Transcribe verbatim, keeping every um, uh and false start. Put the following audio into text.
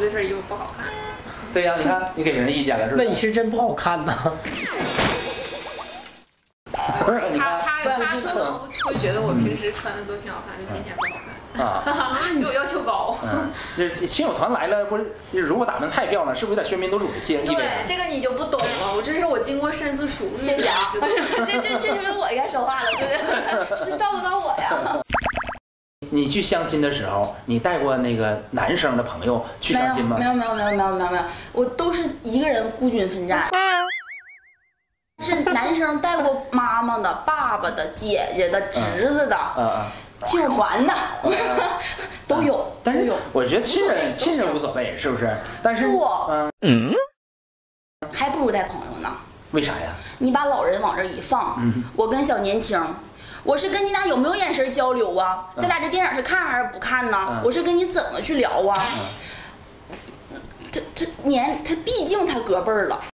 这身衣服不好看。 对呀，你看你给别人意见了是吧？ 那你是真不好看呐。 不是他他他可他能会觉得我平时穿的都挺好看，就今天不好看。 啊， 对我要求高。 嗯，这亲友团来了，不是如果打扮太漂亮，是不是有点喧宾夺主的气氛？ 对，这个你就不懂了。我这是我经过深思熟虑。 谢谢啊，这这这是不是我应该说话了，对不对？这是照顾到我呀。 你去相亲的时候，你带过那个男生的朋友去相亲吗？ 没有没有没有没有没有没有，我都是一个人孤军奋战。是男生带过妈妈的、爸爸的、姐姐的、侄子的。嗯嗯。亲友团的都有， 但是有。 我觉得亲人亲人无所谓，是不是？但是不， 嗯， 还不如带朋友呢。 为啥呀？ 你把老人往这一放， 嗯、 我跟小年轻，我是跟你俩有没有眼神交流啊？嗯、咱俩这电影是看还是不看呢？嗯、我是跟你怎么去聊啊？嗯、这这年他毕竟他隔辈儿了。